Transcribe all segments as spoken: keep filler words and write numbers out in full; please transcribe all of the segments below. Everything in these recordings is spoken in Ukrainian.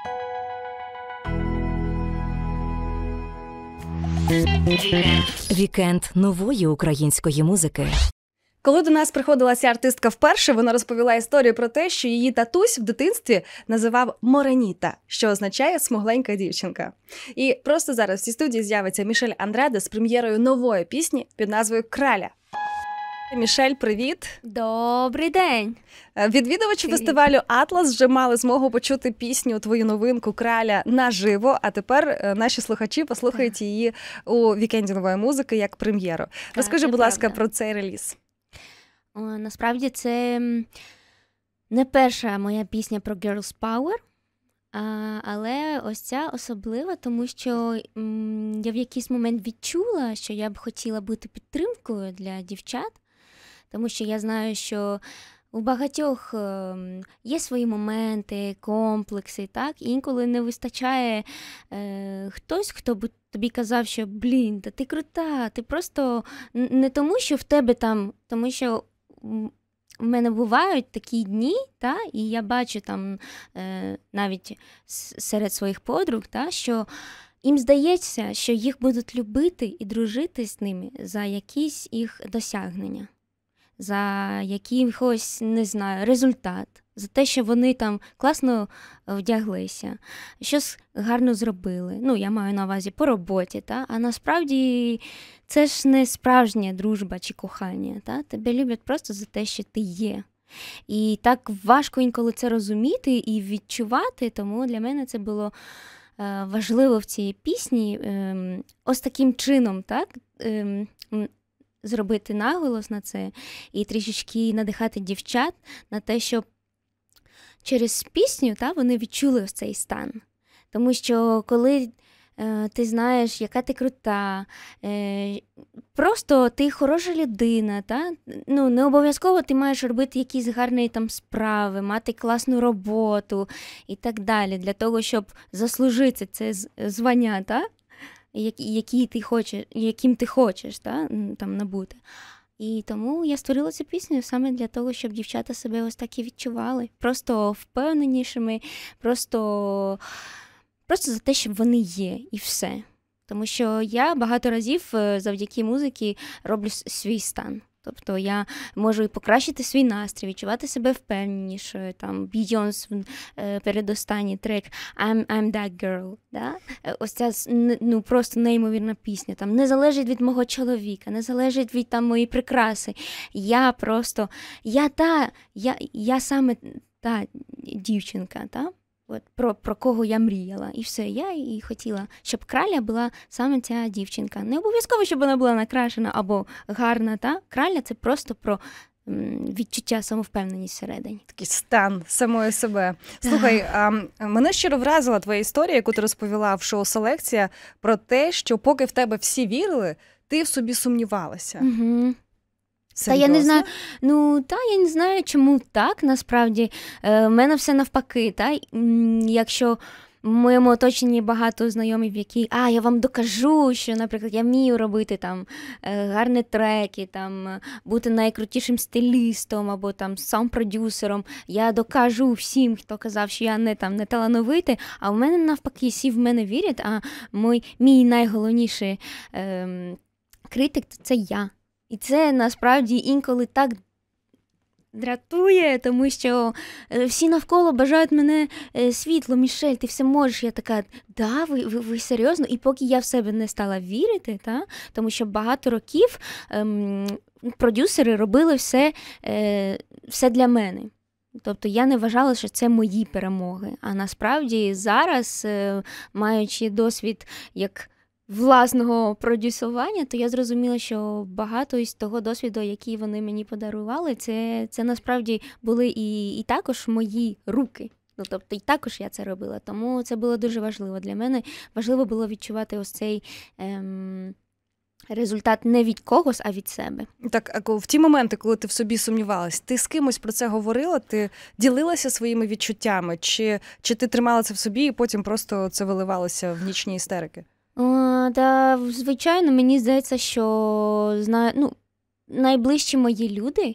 Вікенд нової української музики. Коли до нас приходила ця артистка вперше, вона розповіла історію про те, що її татусь в дитинстві називав Мореніта, що означає «смугленька дівчинка». І просто зараз в цій студії з'явиться Мішель Андраде з прем'єрою нової пісні під назвою «Краля». Мішель, привіт! Добрий день! Відвідувачі фестивалю «Атлас» вже мали змогу почути пісню, твою новинку «Краля» наживо, а тепер наші слухачі послухають так. її у вікенді нової музики як прем'єру. Так, Розкажи, будь ласка, правда. про цей реліз. О, насправді це не перша моя пісня про Girls Power, а, але ось ця особлива, тому що м, я в якийсь момент відчула, що я б хотіла бути підтримкою для дівчат, тому що я знаю, що у багатьох е, є свої моменти, комплекси, так? І інколи не вистачає е, хтось, хто б тобі казав, що, блін, та ти крута, ти просто не тому, що в тебе там, тому що в мене бувають такі дні, та, і я бачу там е, навіть серед своїх подруг, та, що їм здається, що їх будуть любити і дружити з ними за якісь їх досягнення, за якийсь, не знаю, результат, за те, що вони там класно вдяглися, щось гарно зробили. Ну, я маю на увазі по роботі, та? А насправді це ж не справжня дружба чи кохання. Та? Тебе люблять просто за те, що ти є. І так важко інколи це розуміти і відчувати, тому для мене це було е, важливо в цій пісні е, ось таким чином, так? Е, зробити наголос на це і трішечки надихати дівчат на те, щоб через пісню та, вони відчули ось цей стан. Тому що коли е, ти знаєш, яка ти крута, е, просто ти хороша людина, та? Ну, не обов'язково ти маєш робити якісь гарні там справи, мати класну роботу і так далі, для того, щоб заслужити це звання, та? Які ти хочеш, яким ти хочеш, та, там, набути. І тому я створила цю пісню саме для того, щоб дівчата себе ось так і відчували. Просто впевненішими, просто, просто за те, щоб вони є, і все. Тому що я багато разів завдяки музиці роблю свій стан. Тобто я можу і покращити свій настрій, відчувати себе впевненішою. Там Beyoncé, передостанній трек I'm, I'm that girl. Да? Ось ця ну, просто неймовірна пісня. Там не залежить від мого чоловіка, не залежить від там, моєї прикраси. Я просто, я та, я, я саме та дівчинка, та? От, про, про кого я мріяла. І все, я і хотіла, щоб краля була саме ця дівчинка. Не обов'язково, щоб вона була накрашена або гарна, та? Краля – це просто про м, відчуття самовпевненість всередині. Такий стан самої себе. Слухай, а, мене щиро вразила твоя історія, яку ти розповіла в шоу «Селекція», про те, що поки в тебе всі вірили, ти в собі сумнівалася. Угу. Та я не знаю, ну, та я не знаю, чому так, насправді. Е, в мене все навпаки, та, якщо в моєму оточенні багато знайомів, які, а, я вам докажу, що, наприклад, я вмію робити там гарні треки, там, бути найкрутішим стилістом або там саунд-продюсером, я докажу всім, хто казав, що я не, там, не талановитий, а в мене навпаки, всі в мене вірять, а мій, мій найголовніший е, критик – це я. І це, насправді, інколи так дратує, тому що всі навколо бажають мене світло, Мішель, ти все можеш. Я така, да, ви, ви, ви серйозно? І поки я в себе не стала вірити, та? Тому що багато років ем, продюсери робили все, е, все для мене. Тобто я не вважала, що це мої перемоги. А насправді зараз, е, маючи досвід як власного продюсування, то я зрозуміла, що багато із того досвіду, який вони мені подарували, це, це насправді були і, і також мої руки. Ну, тобто і також я це робила. Тому це було дуже важливо для мене. Важливо було відчувати ось цей ем, результат не від когось, а від себе. Так, а в ті моменти, коли ти в собі сумнівалась, ти з кимось про це говорила? Ти ділилася своїми відчуттями? Чи, чи ти тримала це в собі і потім просто це виливалося в нічні істерики? О, та, звичайно, мені здається, що знаю, ну, найближчі мої люди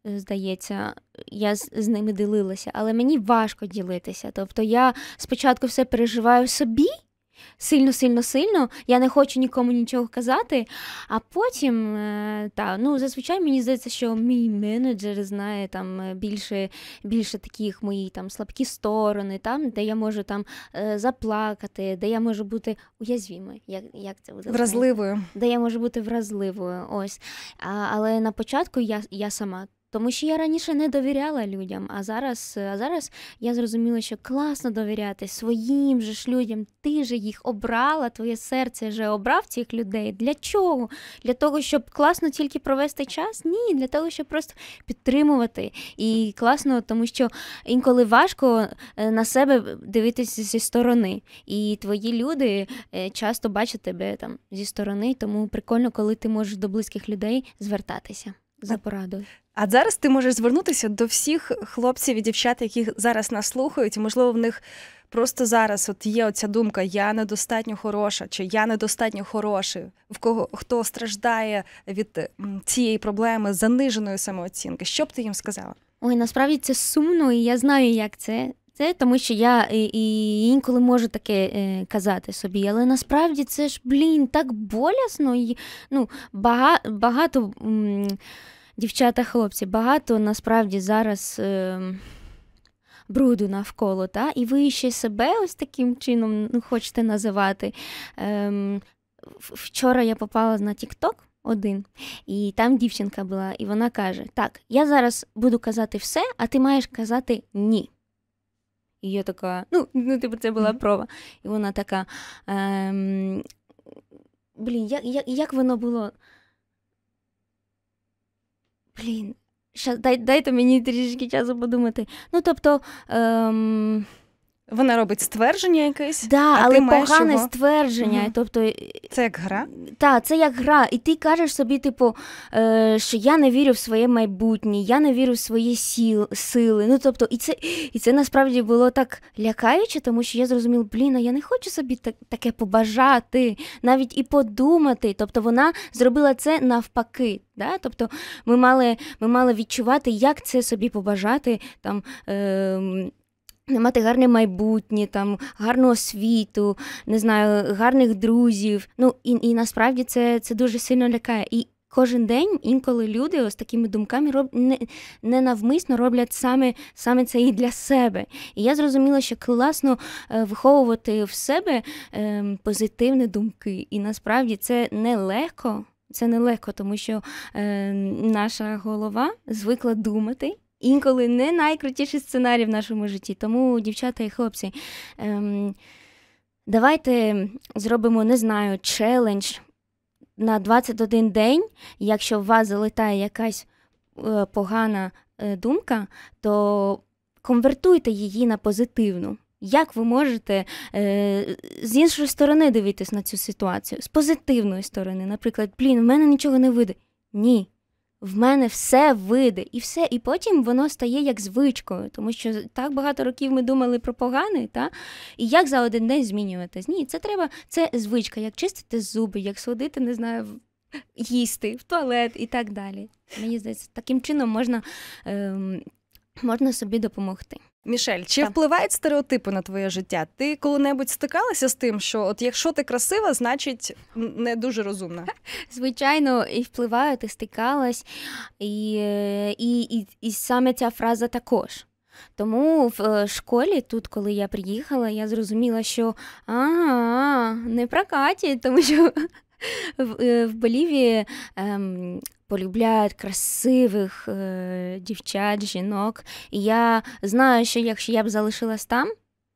здається, я з, з ними ділилася, але мені важко ділитися. Тобто я спочатку все переживаю собі, сильно-сильно-сильно, я не хочу нікому нічого казати, а потім, е, та, ну, зазвичай мені здається, що мій менеджер знає там більше, більше таких мої там слабкі сторони, там, де я можу там е, заплакати, де я можу бути уязвімою, як, як це буде? Вразливою. Де я можу бути вразливою, ось. А, але на початку я, я сама. Тому що я раніше не довіряла людям, а зараз, а зараз я зрозуміла, що класно довіряти своїм же ж людям. Ти же їх обрала, твоє серце вже обрав цих людей. Для чого? Для того, щоб класно тільки провести час? Ні, для того, щоб просто підтримувати. І класно, тому що інколи важко на себе дивитися зі сторони. І твої люди часто бачать тебе там зі сторони, тому прикольно, коли ти можеш до близьких людей звертатися за порадою. А зараз ти можеш звернутися до всіх хлопців і дівчат, які зараз нас слухають, і, можливо, в них просто зараз от є оця думка «я недостатньо хороша» чи «я недостатньо хороший», в кого хто страждає від цієї проблеми заниженої самооцінки. Що б ти їм сказала? Ой, насправді це сумно, і я знаю, як це. Це тому, що я і, і інколи можу таке е, казати собі, але насправді це ж, блін, так болісно. І, ну, бага, багато м, дівчата, хлопці, багато насправді зараз е, бруду навколо, та? І ви ще себе ось таким чином ну, хочете називати. Е, вчора я попала на TikTok один, і там дівчинка була, і вона каже, так, я зараз буду казати все, а ти маєш казати ні. І я така, ну, ну типу, це була проба. І вона така, ем, блін, як, як, як воно було? Блін, щас, дай, дайте мені трішки часу подумати. Ну, тобто, ем, вона робить ствердження якесь, да, а але ти маєш погане його... ствердження. Угу. Тобто, це як гра? Так, це як гра. І ти кажеш собі, типу, е, що я не вірю в своє майбутнє, я не вірю в свої сіл, сили. Ну, тобто, і це, і це насправді було так лякаюче, тому що я зрозуміла, блін, а я не хочу собі так, таке побажати, навіть і подумати. Тобто, вона зробила це навпаки. Да? Тобто, ми мали, ми мали відчувати, як це собі побажати, там, е, мати гарне майбутнє, там, гарну освіту, не знаю, гарних друзів. Ну, і, і насправді це, це дуже сильно лякає. І кожен день інколи люди ось такими думками роб... не, ненавмисно роблять саме, саме це і для себе. І я зрозуміла, що класно е, виховувати в себе е, позитивні думки. І насправді це нелегко, це нелегко, тому що е, наша голова звикла думати, інколи не найкрутіший сценарій в нашому житті. Тому, дівчата і хлопці, ем, давайте зробимо, не знаю, челендж на двадцять один день. Якщо в вас залітає якась е, погана е, думка, то конвертуйте її на позитивну. Як ви можете е, з іншої сторони дивитись на цю ситуацію? З позитивної сторони. Наприклад, блін, в мене нічого не вийде. Ні. В мене все вийде, і все, і потім воно стає як звичкою, тому що так багато років ми думали про погане, та? І як за один день змінюватись? Ні, це треба, це звичка, як чистити зуби, як сходити, не знаю, їсти, в туалет і так далі. Мені здається, таким чином можна, ем, можна собі допомогти. Мішель, чи так. впливають стереотипи на твоє життя? Ти коли-небудь стикалася з тим, що от якщо ти красива, значить не дуже розумна? Звичайно, і впливають, і стикалась, і, і, і, і саме ця фраза також. Тому в школі, тут, коли я приїхала, я зрозуміла, що а, не прокатить, тому що в, в Болівії ем, полюбляють красивих е, дівчат, жінок. І я знаю, що якщо я б залишилась там,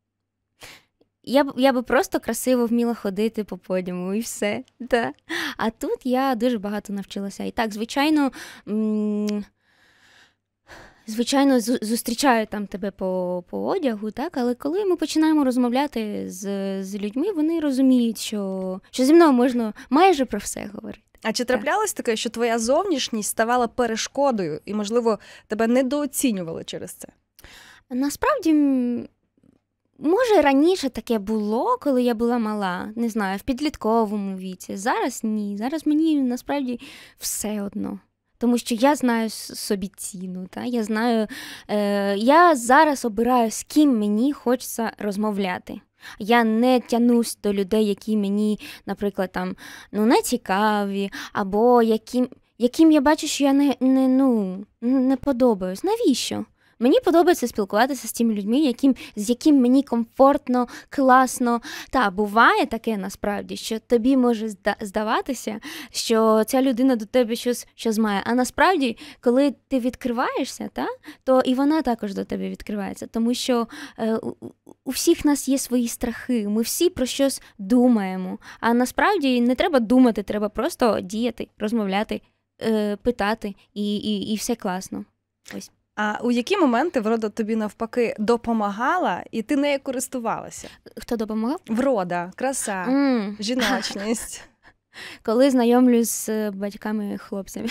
я б, я б просто красиво вміла ходити по подіуму і все. Да. А тут я дуже багато навчилася. І так, звичайно, м- звичайно, зустрічають там тебе по, по одягу, так? Але коли ми починаємо розмовляти з, з людьми, вони розуміють, що, що зі мною можна майже про все говорити. А чи траплялось таке, що твоя зовнішність ставала перешкодою і, можливо, тебе недооцінювали через це? Насправді, може, раніше таке було, коли я була мала, не знаю, в підлітковому віці. Зараз ні. Зараз мені, насправді, все одно. Тому що я знаю собі ціну, та? Я знаю, е, я зараз обираю, з ким мені хочеться розмовляти. Я не тянусь до людей, які мені, наприклад, там, ну, не цікаві, або яким, яким я бачу, що я не, не, ну, не подобаюсь. Навіщо? Мені подобається спілкуватися з тими людьми, яким, з яким мені комфортно, класно. Та, буває таке насправді, що тобі може здаватися, що ця людина до тебе щось, щось має. А насправді, коли ти відкриваєшся, та, то і вона також до тебе відкривається. Тому що е, у, у всіх нас є свої страхи, ми всі про щось думаємо. А насправді не треба думати, треба просто діяти, розмовляти, е, питати, і, і, і все класно. Ось. А у які моменти врода тобі навпаки допомагала, і ти нею користувалася? Хто допомагав? Врода, краса, Mm. жіночність. Коли знайомлюсь з батьками-хлопцями.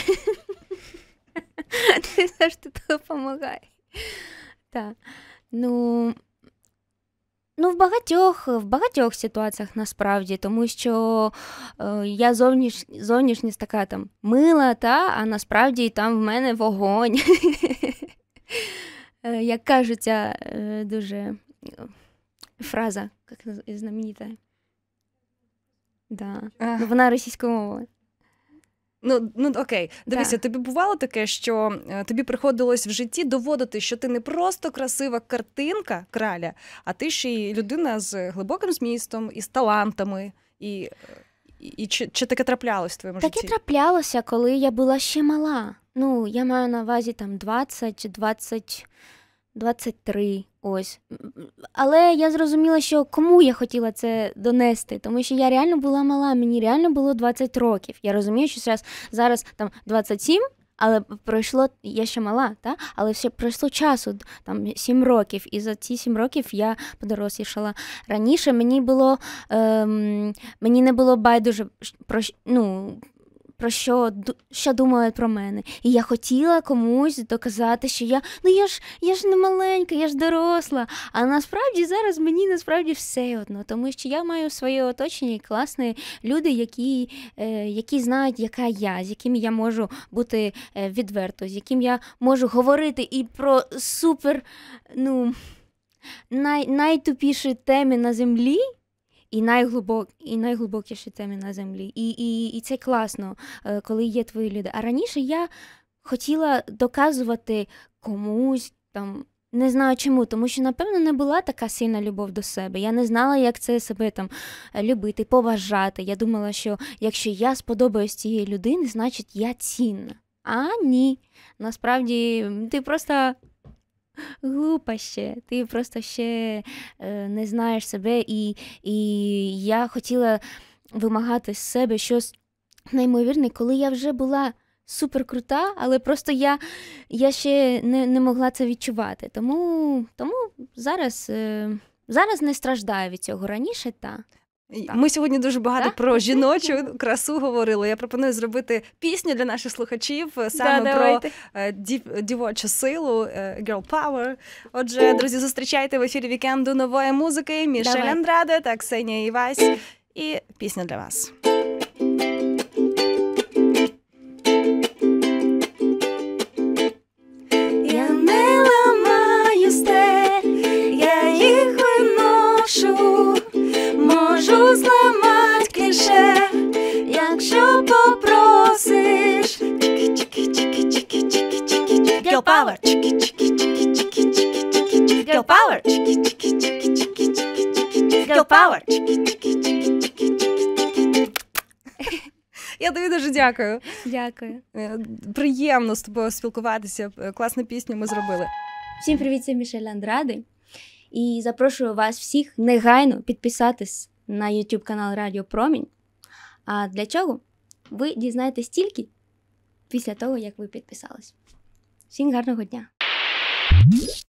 Ти завжди допомагає. Так. Ну, ну в багатьох, в багатьох ситуаціях насправді, тому що е, я зовніш, зовнішність така там мила, та, а насправді там в мене вогонь. Як кажеться, дуже фраза, як знаменита. Да. Ну, вона російською мовою. Ну, ну окей, дивися, да. Тобі бувало таке, що тобі приходилось в житті доводити, що ти не просто красива картинка краля, а ти ще й людина з глибоким змістом, і з талантами, і, і, і чи, чи таке траплялось в твоєму таке житті? Таке траплялося, коли я була ще мала. Ну, я маю на увазі там двадцять, двадцять, двадцять три, ось. Але я зрозуміла, що кому я хотіла це донести, тому що я реально була мала, мені реально було двадцять років. Я розумію, що зараз, зараз там двадцять сім, але пройшло, я ще мала, та? Але ще пройшло часу, там сім років, і за ці сім років я подорослішала. Раніше мені було, ем, мені не було байдуже про, ну, про що, що думають про мене. І я хотіла комусь доказати, що я, ну я ж, я ж не маленька, я ж доросла. А насправді зараз мені насправді все одно, тому що я маю своє оточення і класні люди, які, е, які знають, яка я, з якими я можу бути е, відверто, з яким я можу говорити і про супер, ну, най, найтупіші теми на землі, І, найглибок, і найглибокіші теми на землі. І, і, і це класно, коли є твої люди. А раніше я хотіла доказувати комусь, там, не знаю чому, тому що, напевно, не була така сильна любов до себе. Я не знала, як це себе там любити, поважати. Я думала, що якщо я сподобаюсь цієї людини, значить я цінна. А ні. Насправді, ти просто... глупа ще, ти просто ще е, не знаєш себе, і, і я хотіла вимагати з себе щось неймовірне, коли я вже була супер крута, але просто я, я ще не, не могла це відчувати. Тому, тому зараз, е, зараз не страждаю від цього. Раніше, та. Так. Ми сьогодні дуже багато так? про жіночу красу говорили. Я пропоную зробити пісню для наших слухачів саме да, про дів, дівочу силу, girl power. Отже, друзі, зустрічайте в ефірі вікенду нової музики. Мішель Давай. Андраде та Ксенія Івась. І пісня для вас. Я не ламаю стель, я їх виношу. Можу зламати кліше, якщо попросиш. Girl power. Girl power. Girl power. Я тобі дуже дякую. Дякую. Приємно з тобою спілкуватися. Класну пісню ми зробили. Всім привіт, це Мішель Андраде. І запрошую вас всіх негайно підписатись на YouTube канал Радіо Промінь. А для чого? Ви дізнаєтесь тільки після того, як ви підписались. Всім гарного дня!